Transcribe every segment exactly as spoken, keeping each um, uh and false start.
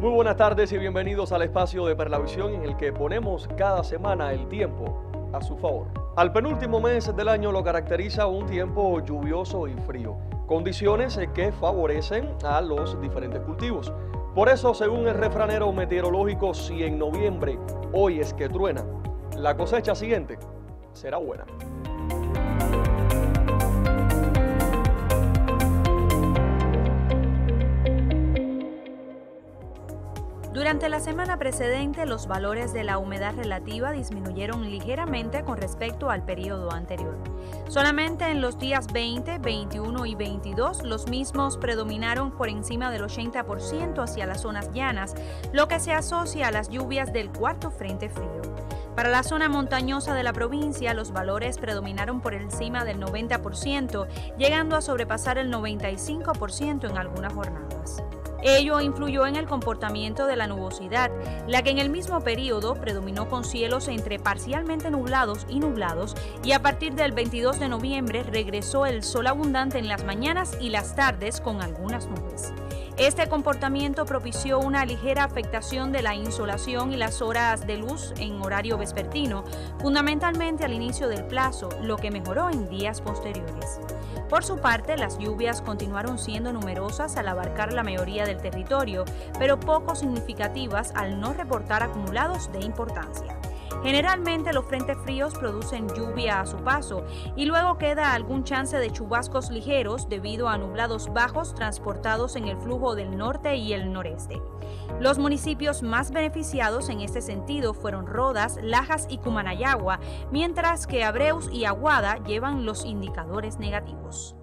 Muy buenas tardes y bienvenidos al espacio de Perlavisión en el que ponemos cada semana el tiempo a su favor. Al penúltimo mes del año lo caracteriza un tiempo lluvioso y frío, condiciones que favorecen a los diferentes cultivos. Por eso, según el refranero meteorológico, si en noviembre hoy es que truena, la cosecha siguiente será buena. Durante la semana precedente, los valores de la humedad relativa disminuyeron ligeramente con respecto al periodo anterior. Solamente en los días veinte, veintiuno y veintidós, los mismos predominaron por encima del ochenta por ciento hacia las zonas llanas, lo que se asocia a las lluvias del cuarto frente frío. Para la zona montañosa de la provincia, los valores predominaron por encima del noventa por ciento, llegando a sobrepasar el noventa y cinco por ciento en algunas jornadas. Ello influyó en el comportamiento de la nubosidad, la que en el mismo periodo predominó con cielos entre parcialmente nublados y nublados, y a partir del veintidós de noviembre regresó el sol abundante en las mañanas y las tardes con algunas nubes. Este comportamiento propició una ligera afectación de la insolación y las horas de luz en horario vespertino, fundamentalmente al inicio del plazo, lo que mejoró en días posteriores. Por su parte, las lluvias continuaron siendo numerosas al abarcar la mayoría del territorio, pero poco significativas al no reportar acumulados de importancia. Generalmente los frentes fríos producen lluvia a su paso y luego queda algún chance de chubascos ligeros debido a nublados bajos transportados en el flujo del norte y el noreste. Los municipios más beneficiados en este sentido fueron Rodas, Lajas y Cumanayagua, mientras que Abreus y Aguada llevan los indicadores negativos.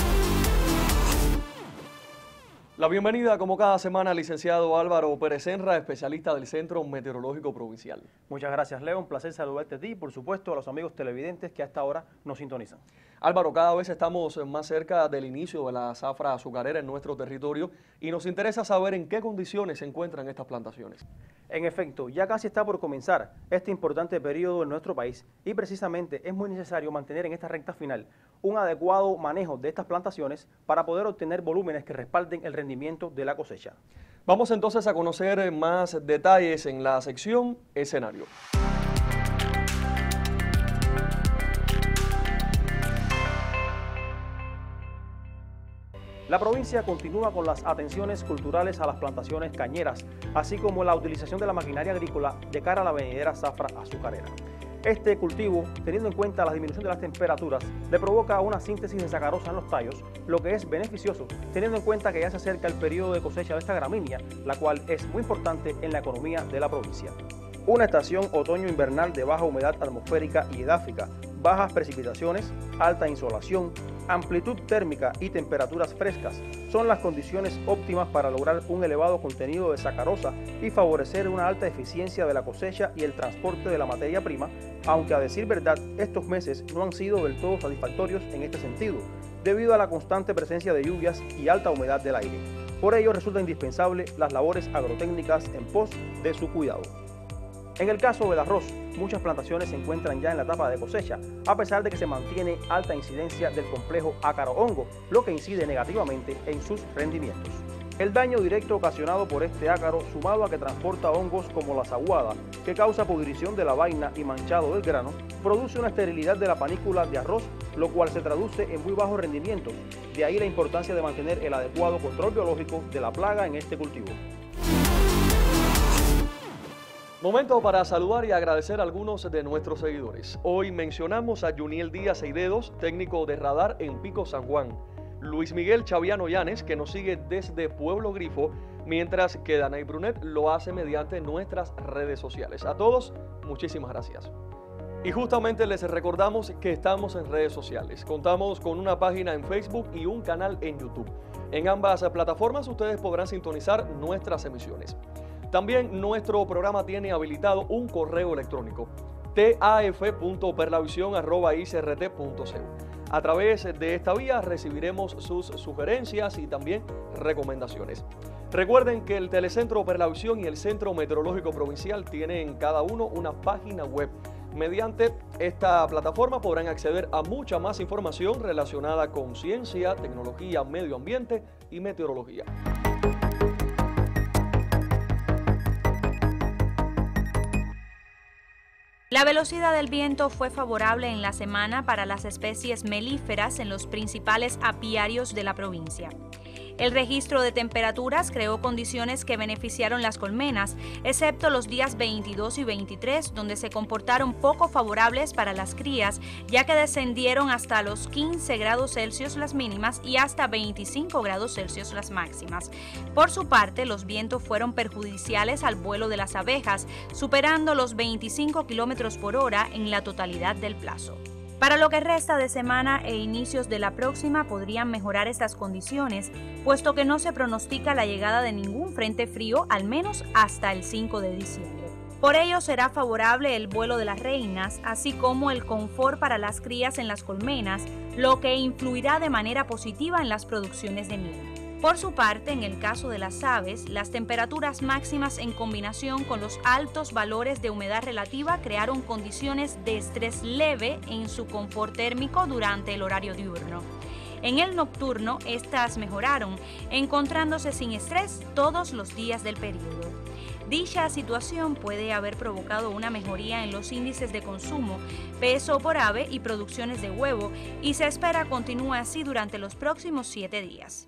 La bienvenida, como cada semana, al licenciado Álvaro Pérez Senra, especialista del Centro Meteorológico Provincial. Muchas gracias, Leo. Un placer saludarte a ti y, por supuesto, a los amigos televidentes que hasta ahora nos sintonizan. Álvaro, cada vez estamos más cerca del inicio de la zafra azucarera en nuestro territorio y nos interesa saber en qué condiciones se encuentran estas plantaciones. En efecto, ya casi está por comenzar este importante periodo en nuestro país y precisamente es muy necesario mantener en esta recta final un adecuado manejo de estas plantaciones para poder obtener volúmenes que respalden el rendimiento de la cosecha. Vamos entonces a conocer más detalles en la sección escenario. La provincia continúa con las atenciones culturales a las plantaciones cañeras, así como la utilización de la maquinaria agrícola de cara a la venidera zafra azucarera. Este cultivo, teniendo en cuenta la disminución de las temperaturas, le provoca una síntesis de sacarosa en los tallos, lo que es beneficioso, teniendo en cuenta que ya se acerca el periodo de cosecha de esta gramínea, la cual es muy importante en la economía de la provincia. Una estación otoño-invernal de baja humedad atmosférica y edáfica, bajas precipitaciones, alta insolación, amplitud térmica y temperaturas frescas son las condiciones óptimas para lograr un elevado contenido de sacarosa y favorecer una alta eficiencia de la cosecha y el transporte de la materia prima, aunque a decir verdad, estos meses no han sido del todo satisfactorios en este sentido, debido a la constante presencia de lluvias y alta humedad del aire. Por ello resulta indispensable las labores agrotécnicas en pos de su cuidado. En el caso del arroz, muchas plantaciones se encuentran ya en la etapa de cosecha, a pesar de que se mantiene alta incidencia del complejo ácaro-hongo, lo que incide negativamente en sus rendimientos. El daño directo ocasionado por este ácaro, sumado a que transporta hongos como la saguada, que causa pudrición de la vaina y manchado del grano, produce una esterilidad de la panícula de arroz, lo cual se traduce en muy bajos rendimientos. De ahí la importancia de mantener el adecuado control biológico de la plaga en este cultivo. Momento para saludar y agradecer a algunos de nuestros seguidores. Hoy mencionamos a Juniel Díaz Eidedos, técnico de radar en Pico San Juan. Luis Miguel Chaviano Llanes, que nos sigue desde Pueblo Grifo, mientras que Danay Brunet lo hace mediante nuestras redes sociales. A todos, muchísimas gracias. Y justamente les recordamos que estamos en redes sociales. Contamos con una página en Facebook y un canal en YouTube. En ambas plataformas ustedes podrán sintonizar nuestras emisiones. También nuestro programa tiene habilitado un correo electrónico, taf punto perlavisión arroba i c r t punto c u. A través de esta vía recibiremos sus sugerencias y también recomendaciones. Recuerden que el Telecentro Perlavisión y el Centro Meteorológico Provincial tienen cada uno una página web. Mediante esta plataforma podrán acceder a mucha más información relacionada con ciencia, tecnología, medio ambiente y meteorología. La velocidad del viento fue favorable en la semana para las especies melíferas en los principales apiarios de la provincia. El registro de temperaturas creó condiciones que beneficiaron las colmenas, excepto los días veintidós y veintitrés, donde se comportaron poco favorables para las crías, ya que descendieron hasta los quince grados Celsius las mínimas y hasta veinticinco grados Celsius las máximas. Por su parte, los vientos fueron perjudiciales al vuelo de las abejas, superando los veinticinco kilómetros por hora en la totalidad del plazo. Para lo que resta de semana e inicios de la próxima podrían mejorar estas condiciones, puesto que no se pronostica la llegada de ningún frente frío, al menos hasta el cinco de diciembre. Por ello será favorable el vuelo de las reinas, así como el confort para las crías en las colmenas, lo que influirá de manera positiva en las producciones de miel. Por su parte, en el caso de las aves, las temperaturas máximas en combinación con los altos valores de humedad relativa crearon condiciones de estrés leve en su confort térmico durante el horario diurno. En el nocturno, estas mejoraron, encontrándose sin estrés todos los días del periodo. Dicha situación puede haber provocado una mejoría en los índices de consumo, peso por ave y producciones de huevo, y se espera continúe así durante los próximos siete días.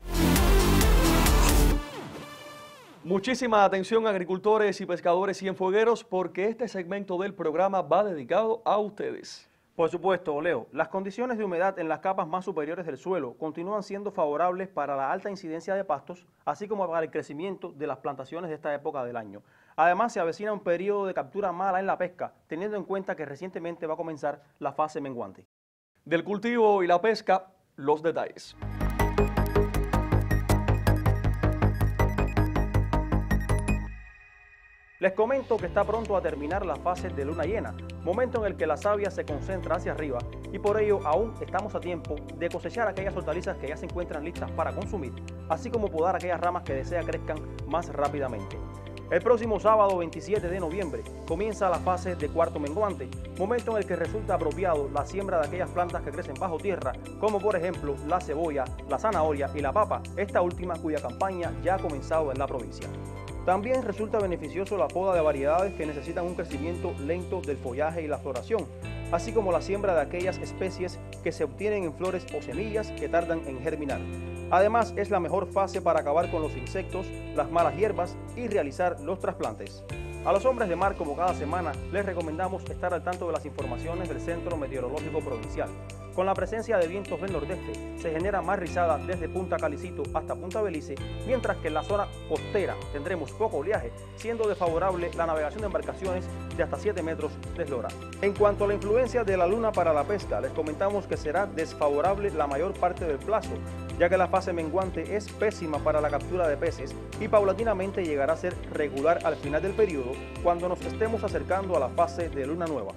Muchísima atención, agricultores y pescadores cienfuegueros, porque este segmento del programa va dedicado a ustedes. Por supuesto, Leo, las condiciones de humedad en las capas más superiores del suelo continúan siendo favorables para la alta incidencia de pastos, así como para el crecimiento de las plantaciones de esta época del año. Además, se avecina un periodo de captura mala en la pesca, teniendo en cuenta que recientemente va a comenzar la fase menguante. Del cultivo y la pesca, los detalles. Les comento que está pronto a terminar la fase de luna llena, momento en el que la savia se concentra hacia arriba y por ello aún estamos a tiempo de cosechar aquellas hortalizas que ya se encuentran listas para consumir, así como podar aquellas ramas que desea crezcan más rápidamente. El próximo sábado veintisiete de noviembre comienza la fase de cuarto menguante, momento en el que resulta apropiado la siembra de aquellas plantas que crecen bajo tierra, como por ejemplo la cebolla, la zanahoria y la papa, esta última cuya campaña ya ha comenzado en la provincia. También resulta beneficioso la poda de variedades que necesitan un crecimiento lento del follaje y la floración, así como la siembra de aquellas especies que se obtienen en flores o semillas que tardan en germinar. Además, es la mejor fase para acabar con los insectos, las malas hierbas y realizar los trasplantes. A los hombres de mar, como cada semana, les recomendamos estar al tanto de las informaciones del Centro Meteorológico Provincial. Con la presencia de vientos del nordeste, se genera más rizada desde Punta Calicito hasta Punta Belice, mientras que en la zona costera tendremos poco oleaje, siendo desfavorable la navegación de embarcaciones de hasta siete metros de eslora. En cuanto a la influencia de la luna para la pesca, les comentamos que será desfavorable la mayor parte del plazo, ya que la fase menguante es pésima para la captura de peces y paulatinamente llegará a ser regular al final del periodo cuando nos estemos acercando a la fase de luna nueva.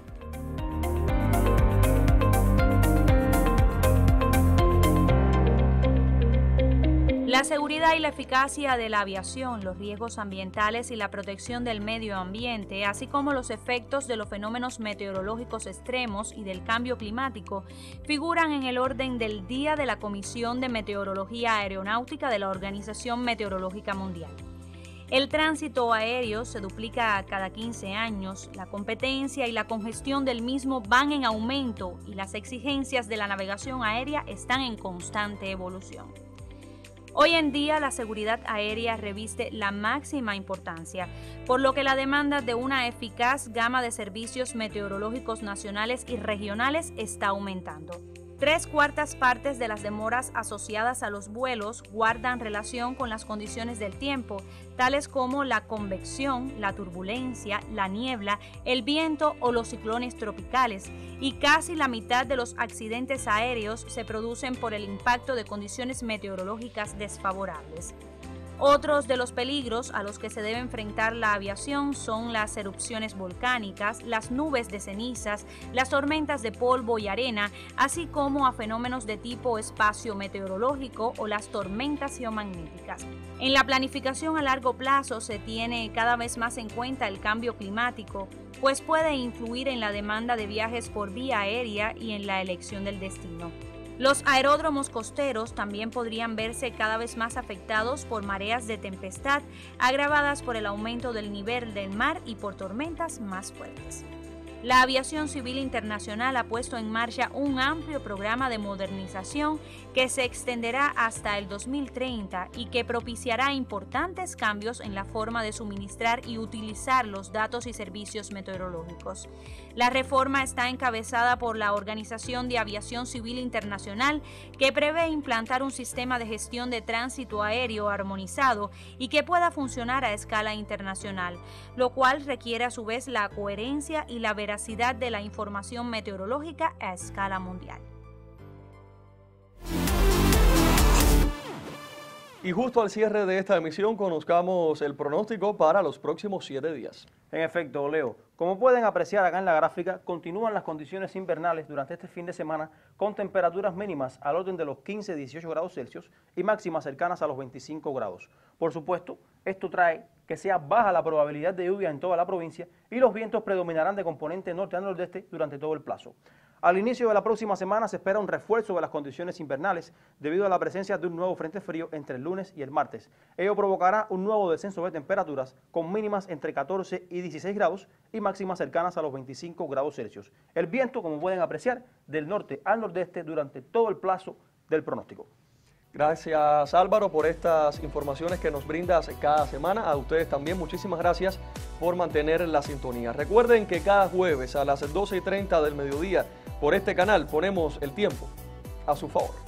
La seguridad y la eficacia de la aviación, los riesgos ambientales y la protección del medio ambiente, así como los efectos de los fenómenos meteorológicos extremos y del cambio climático, figuran en el orden del día de la Comisión de Meteorología Aeronáutica de la Organización Meteorológica Mundial. El tránsito aéreo se duplica cada quince años, la competencia y la congestión del mismo van en aumento y las exigencias de la navegación aérea están en constante evolución. Hoy en día la seguridad aérea reviste la máxima importancia, por lo que la demanda de una eficaz gama de servicios meteorológicos nacionales y regionales está aumentando. Tres cuartas partes de las demoras asociadas a los vuelos guardan relación con las condiciones del tiempo, tales como la convección, la turbulencia, la niebla, el viento o los ciclones tropicales, y casi la mitad de los accidentes aéreos se producen por el impacto de condiciones meteorológicas desfavorables. Otros de los peligros a los que se debe enfrentar la aviación son las erupciones volcánicas, las nubes de cenizas, las tormentas de polvo y arena, así como a fenómenos de tipo espacio meteorológico o las tormentas geomagnéticas. En la planificación a largo plazo se tiene cada vez más en cuenta el cambio climático, pues puede influir en la demanda de viajes por vía aérea y en la elección del destino. Los aeródromos costeros también podrían verse cada vez más afectados por mareas de tempestad, agravadas por el aumento del nivel del mar y por tormentas más fuertes. La Aviación Civil Internacional ha puesto en marcha un amplio programa de modernización que se extenderá hasta el dos mil treinta y que propiciará importantes cambios en la forma de suministrar y utilizar los datos y servicios meteorológicos. La reforma está encabezada por la Organización de Aviación Civil Internacional, que prevé implantar un sistema de gestión de tránsito aéreo armonizado y que pueda funcionar a escala internacional, lo cual requiere a su vez la coherencia y la veracidad de la información meteorológica a escala mundial. Y justo al cierre de esta emisión conozcamos el pronóstico para los próximos siete días. En efecto, Leo, como pueden apreciar acá en la gráfica, continúan las condiciones invernales durante este fin de semana con temperaturas mínimas al orden de los quince a dieciocho grados Celsius y máximas cercanas a los veinticinco grados. Por supuesto, esto trae que sea baja la probabilidad de lluvia en toda la provincia y los vientos predominarán de componente norte a nordeste durante todo el plazo. Al inicio de la próxima semana se espera un refuerzo de las condiciones invernales debido a la presencia de un nuevo frente frío entre el lunes y el martes. Ello provocará un nuevo descenso de temperaturas con mínimas entre catorce y dieciséis grados y máximas cercanas a los veinticinco grados Celsius. El viento, como pueden apreciar, del norte al nordeste durante todo el plazo del pronóstico. Gracias, Álvaro, por estas informaciones que nos brindas cada semana. A ustedes también muchísimas gracias por mantener la sintonía. Recuerden que cada jueves a las doce y treinta del mediodía por este canal ponemos el tiempo a su favor.